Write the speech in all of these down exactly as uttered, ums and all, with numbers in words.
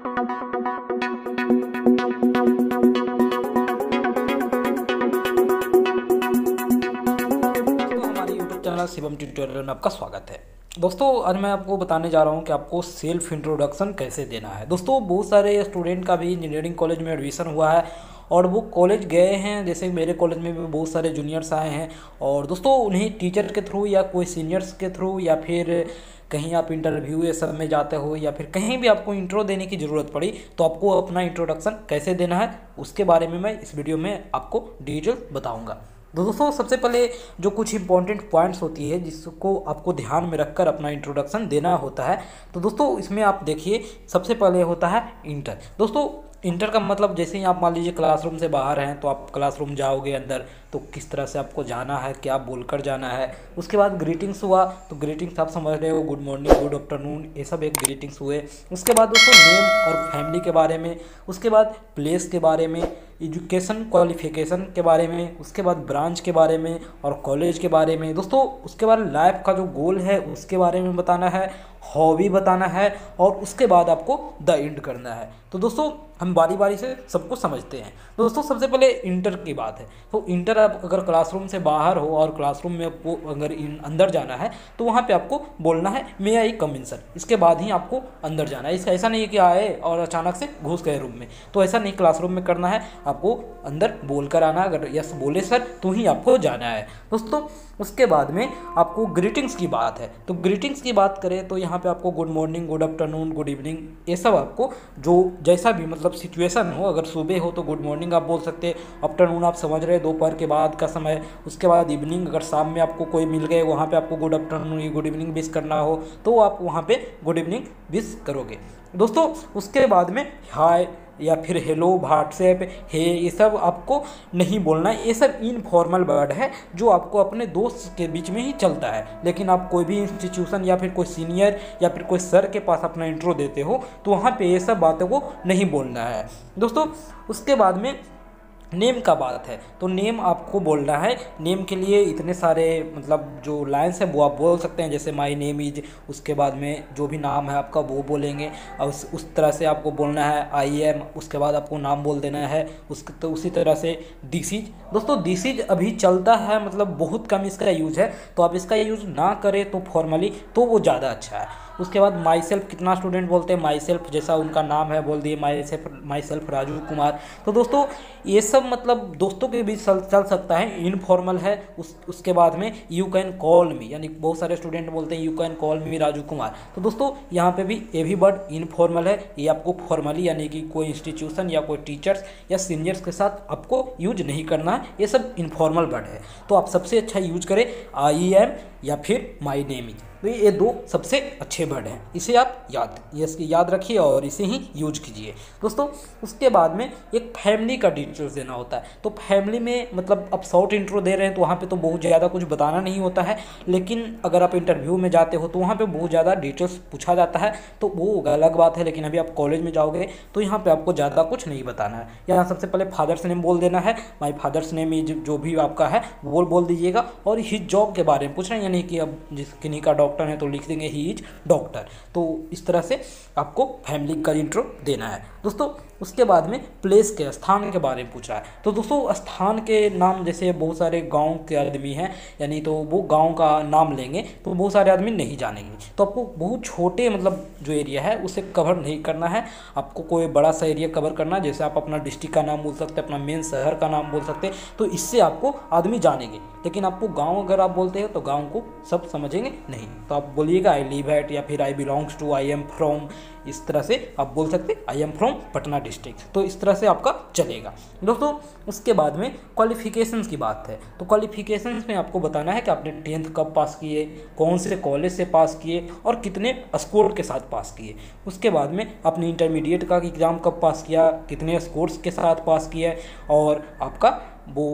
Shivam tutorial में आपका स्वागत है। दोस्तों आज मैं आपको बताने जा रहा हूं कि आपको सेल्फ इंट्रोडक्शन कैसे देना है। दोस्तों बहुत सारे स्टूडेंट का भी इंजीनियरिंग कॉलेज में एडमिशन हुआ है और वो कॉलेज गए हैं, जैसे मेरे कॉलेज में भी बहुत सारे जूनियर्स आए हैं और दोस्तों उन्हें टीचर के थ्रू या कोई सीनियर्स के थ्रू या फिर कहीं आप इंटरव्यू ये सब में जाते हो या फिर कहीं भी आपको इंट्रो देने की ज़रूरत पड़ी तो आपको अपना इंट्रोडक्शन कैसे देना है उसके बारे में मैं इस वीडियो में आपको डिटेल बताऊँगा। दोस्तों सबसे पहले जो कुछ इंपॉर्टेंट पॉइंट्स होती है जिसको आपको ध्यान में रखकर अपना इंट्रोडक्शन देना होता है। तो दोस्तों इसमें आप देखिए सबसे पहले होता है इंटर। दोस्तों इंटर का मतलब जैसे ही आप मान लीजिए क्लासरूम से बाहर हैं तो आप क्लासरूम जाओगे अंदर तो किस तरह से आपको जाना है, क्या बोलकर जाना है। उसके बाद ग्रीटिंग्स हुआ तो ग्रीटिंग्स आप समझ रहे हो, गुड मॉर्निंग, गुड आफ्टरनून, ये सब एक ग्रीटिंग्स हुए। उसके बाद दोस्तों नेम और फैमिली के बारे में, उसके बाद प्लेस के बारे में, एजुकेशन क्वालिफिकेशन के बारे में, उसके बाद ब्रांच के बारे में और कॉलेज के बारे में। दोस्तों उसके बाद लाइफ का जो गोल है उसके बारे में बताना है, हॉबी बताना है और उसके बाद आपको द एंड करना है। तो दोस्तों हम बारी बारी से सबको समझते हैं। दोस्तों सबसे पहले इंटर की बात है। तो इंटर आप अगर क्लासरूम से बाहर हो और क्लासरूम में आपको अगर अंदर जाना है तो वहाँ पे आपको बोलना है मे आई कम इन सर। इसके बाद ही आपको अंदर जाना है। इसका ऐसा नहीं है कि आए और अचानक से घुस गए रूम में, तो ऐसा नहीं क्लासरूम में करना है, आपको अंदर बोल कर आना। अगर यस बोले सर तो ही आपको जाना है। दोस्तों उसके बाद में आपको ग्रीटिंग्स की बात है। तो ग्रीटिंग्स की बात करें तो यहाँ पे आपको good morning, good afternoon, good evening, ये सब आपको जो जैसा भी मतलब सिचुएशन हो, अगर सुबह हो तो गुड मॉर्निंग आप बोल सकते हैं, आफ्टरनून आप समझ रहे हैं दोपहर के बाद का समय, उसके बाद इवनिंग अगर शाम में आपको कोई मिल गए वहाँ पे आपको good afternoon good evening wish करना हो तो आप वहाँ पे गुड इवनिंग विश करोगे। दोस्तों उसके बाद में हाय या फिर हेलो, व्हाट्सएप, हे, ये सब आपको नहीं बोलना है। ये सब इनफॉर्मल वर्ड है जो आपको अपने दोस्त के बीच में ही चलता है। लेकिन आप कोई भी इंस्टीट्यूशन या फिर कोई सीनियर या फिर कोई सर के पास अपना इंट्रो देते हो तो वहाँ पे ये सब बातों को नहीं बोलना है। दोस्तों उसके बाद में नेम का बात है। तो नेम आपको बोलना है। नेम के लिए इतने सारे मतलब जो लाइन्स है वो आप बोल सकते हैं, जैसे माय नेम इज, उसके बाद में जो भी नाम है आपका वो बोलेंगे और उस, उस तरह से आपको बोलना है आई एम, उसके बाद आपको नाम बोल देना है। उस तो उसी तरह से दिस इज। दोस्तों दिस इज अभी चलता है, मतलब बहुत कम इसका यूज़ है, तो आप इसका यूज़ ना करें तो फॉर्मली तो वो ज़्यादा अच्छा है। उसके बाद माई सेल्फ, कितना स्टूडेंट बोलते हैं माई सेल्फ, जैसा उनका नाम है बोल दिए myself, myself Raju Kumar. तो दोस्तों ये सब मतलब दोस्तों के बीच चल चल सकता है, इनफॉर्मल है। उस उसके बाद में यू कैन कॉल मी, यानी बहुत सारे स्टूडेंट बोलते हैं you can call me Raju Kumar. तो दोस्तों यहाँ पे भी ये भी वर्ड इनफॉर्मल है, ये आपको फॉर्मली यानी कि कोई इंस्टीट्यूशन या कोई टीचर्स या सीनियर्स के साथ आपको यूज नहीं करना है। ये सब इनफॉर्मल वर्ड है, तो आप सबसे अच्छा यूज करें आई एम या फिर माई नेम इज। तो ये दो सबसे अच्छे वर्ड हैं, इसे आप याद ये इसकी याद रखिए और इसे ही यूज कीजिए। दोस्तों उसके बाद में एक फैमिली का डिटेल्स देना होता है। तो फैमिली में मतलब आप शॉर्ट इंट्रो दे रहे हैं तो वहाँ पे तो बहुत ज़्यादा कुछ बताना नहीं होता है, लेकिन अगर आप इंटरव्यू में जाते हो तो वहाँ पे बहुत ज़्यादा डिटेल्स पूछा जाता है, तो वो अलग बात है। लेकिन अभी आप कॉलेज में जाओगे तो यहाँ पर आपको ज़्यादा कुछ नहीं बताना है। यहाँ सबसे पहले फादर्स नेम बोल देना है, माई फादर्स नेम इज, जो भी आपका है वो बोल दीजिएगा। और हिज जॉब के बारे में पूछ रहे हैं, यानी कि अब जिस किन्हीं का डॉक्टर है तो लिख देंगे ही इज डॉक्टर। तो इस तरह से आपको फैमिली का इंट्रो देना है। दोस्तों उसके बाद में प्लेस के, स्थान के बारे में पूछा है। तो दोस्तों स्थान के नाम, जैसे बहुत सारे गांव के आदमी हैं, यानी तो वो गांव का नाम लेंगे तो बहुत सारे आदमी नहीं जानेंगे, तो आपको बहुत छोटे मतलब जो एरिया है उसे कवर नहीं करना है। आपको कोई बड़ा सा एरिया कवर करना है, जैसे आप अपना डिस्ट्रिक्ट का नाम बोल सकते हैं, अपना मेन शहर का नाम बोल सकते हैं, तो इससे आपको आदमी जानेंगे। लेकिन आपको गाँव अगर आप बोलते हो तो गाँव को सब समझेंगे नहीं, तो आप बोलिएगा आई लिव एट या फिर I belongs to, I am from, इस तरह से आप बोल सकते हैं I am from Patna district. तो इस तरह से आपका चलेगा। दोस्तों उसके बाद में क्वालिफिकेशंस की बात है। तो क्वालिफिकेशंस में आपको बताना है कि आपने टेंथ कब पास किए, कौन से कॉलेज से पास किए और कितने स्कोर के साथ पास किए। उसके बाद में आपने इंटरमीडिएट का एग्ज़ाम कब पास किया, कितने स्कोर्स के साथ पास किया और आपका वो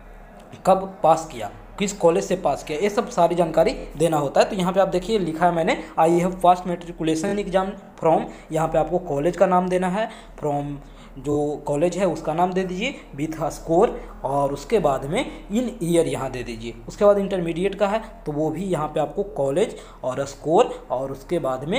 कब पास किया, किस कॉलेज से पास किया, ये सब सारी जानकारी देना होता है। तो यहाँ पे आप देखिए लिखा है मैंने I have pass matriculation exam from, यहाँ पे आपको कॉलेज का नाम देना है, फ्रॉम जो कॉलेज है उसका नाम दे दीजिए विथ स्कोर और उसके बाद में इन ईयर यहाँ दे दीजिए। उसके बाद इंटरमीडिएट का है तो वो भी यहाँ पे आपको कॉलेज और स्कोर और उसके बाद में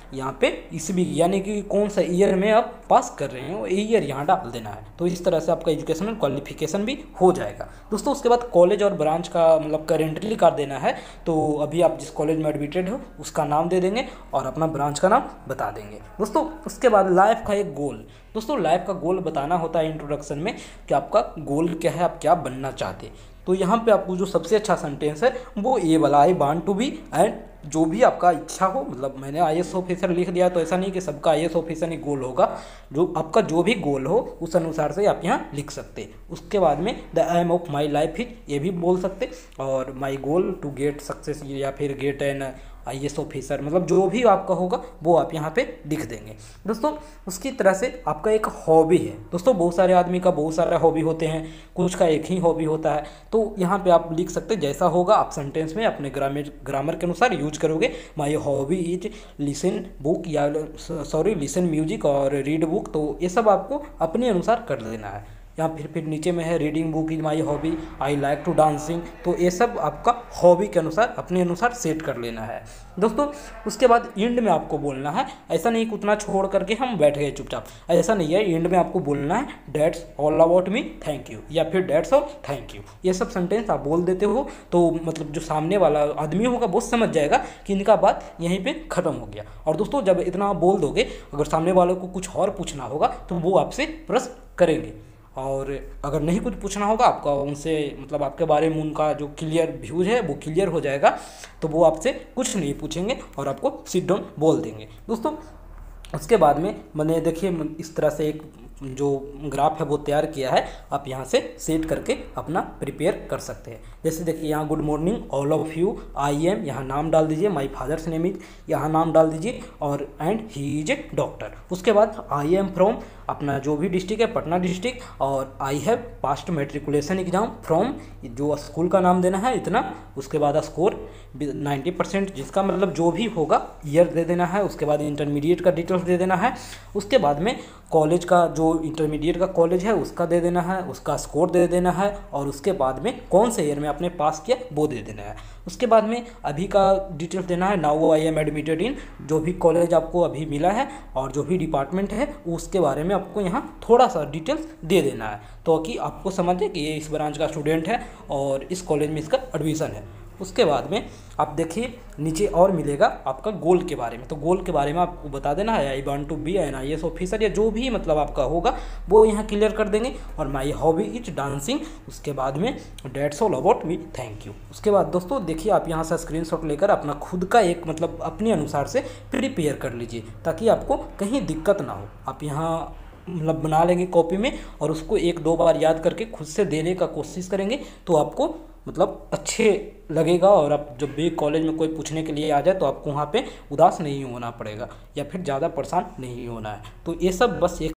यहाँ पे ईस्वी यानी कि कौन सा ईयर में आप पास कर रहे हैं वो ईयर यहाँ डाल देना है। तो इस तरह से आपका एजुकेशनल क्वालिफिकेशन भी हो जाएगा। दोस्तों उसके बाद कॉलेज और ब्रांच का मतलब करेंटली कर देना है। तो अभी आप जिस कॉलेज में एडमिटेड हो उसका नाम दे देंगे और अपना ब्रांच का नाम बता देंगे। दोस्तों उसके बाद लाइफ का एक गोल, दोस्तों लाइफ का गोल बताना होता है इंट्रोडक्शन में कि आपका गोल क्या है, आप क्या बनना चाहते हैं। तो यहाँ पे आपको जो सबसे अच्छा सेंटेंस है वो ये वाला, I want to be, and जो भी आपका इच्छा हो, मतलब मैंने आई ए एस ऑफिसर लिख दिया तो ऐसा नहीं कि सबका आई ए एस ऑफिसर ही गोल होगा, जो आपका जो भी गोल हो उस अनुसार से आप यहाँ लिख सकते हैं। उसके बाद में the aim of my life is, ये भी बोल सकते, और my goal to get success या फिर get an I A S officer, मतलब जो भी आपका होगा वो आप यहाँ पे लिख देंगे। दोस्तों उसकी तरह से आपका एक हॉबी है। दोस्तों बहुत सारे आदमी का बहुत सारे हॉबी होते हैं, कुछ का एक ही हॉबी होता है। तो यहाँ पे आप लिख सकते जैसा होगा आप सेंटेंस में अपने ग्रामर ग्रामर के अनुसार यूज करोगे। My hobby is listen book या सॉरी लिसन म्यूजिक और रीड बुक, तो ये सब आपको अपने अनुसार कर लेना है। या फिर फिर नीचे में है reading book is my hobby, I like to dancing, तो ये सब आपका हॉबी के अनुसार अपने अनुसार सेट कर लेना है। दोस्तों उसके बाद एंड में आपको बोलना है, ऐसा नहीं कि उतना छोड़ करके हम बैठ गए चुपचाप, ऐसा नहीं है। एंड में आपको बोलना है that's all about me thank you, या फिर डेट्स ऑल थैंक यू। ये सब सेंटेंस आप बोल देते हो तो मतलब जो सामने वाला आदमी होगा वो समझ जाएगा कि इनका बात यहीं पे ख़त्म हो गया। और दोस्तों जब इतना आप बोल दोगे, अगर सामने वाले को कुछ और पूछना होगा तो वो आपसे प्रश्न करेंगे, और अगर नहीं कुछ पूछना होगा आपका उनसे, मतलब आपके बारे में उनका जो क्लियर व्यूज है वो क्लियर हो जाएगा, तो वो आपसे कुछ नहीं पूछेंगे और आपको सिट डाउन बोल देंगे। दोस्तों उसके बाद में मैंने देखिए इस तरह से एक जो ग्राफ है वो तैयार किया है, आप यहाँ से सेट करके अपना प्रिपेयर कर सकते हैं। जैसे देखिए यहाँ good morning all of you, I am यहाँ नाम डाल दीजिए, माई फादर्स नेम इज यहाँ नाम डाल दीजिए, और and he is a doctor. उसके बाद आई एम फ्रॉम अपना जो भी डिस्ट्रिक्ट है पटना डिस्ट्रिक्ट, और I have passed matriculation exam from जो स्कूल का नाम देना है इतना। उसके बाद स्कोर नाइन्टी परसेंट जिसका मतलब जो भी होगा ईयर दे देना है। उसके बाद इंटरमीडिएट का डिटेल्स दे देना है। उसके बाद में कॉलेज का जो इंटरमीडिएट का कॉलेज है उसका दे देना है, उसका स्कोर दे देना है, और उसके बाद में कौन से ईयर में आपने पास किया वो दे देना है। उसके बाद में अभी का डिटेल्स देना है, now I am admitted in, जो भी कॉलेज आपको अभी मिला है और जो भी डिपार्टमेंट है उसके बारे में आपको यहाँ थोड़ा सा डिटेल्स दे देना है, तो कि आपको समझे कि ये इस ब्रांच का स्टूडेंट है और इस कॉलेज में इसका एडमिशन है। उसके बाद में आप देखिए नीचे और मिलेगा आपका गोल के बारे में, तो गोल के बारे में आपको बता देना है I want to be an I A S officer, या जो भी मतलब आपका होगा वो यहाँ क्लियर कर देंगे। और माई हॉबी इज डांसिंग, उसके बाद में that's all about me thank you. उसके बाद दोस्तों देखिए आप यहाँ से स्क्रीनशॉट लेकर अपना खुद का एक मतलब अपने अनुसार से प्रिपेयर कर लीजिए, ताकि आपको कहीं दिक्कत ना हो। आप यहाँ मतलब बना लेंगे कॉपी में और उसको एक दो बार याद करके खुद से देने का कोशिश करेंगे, तो आपको मतलब अच्छे लगेगा। और आप जब भी कॉलेज में कोई पूछने के लिए आ जाए तो आपको वहाँ पे उदास नहीं होना पड़ेगा या फिर ज़्यादा परेशान नहीं होना है। तो ये सब बस एक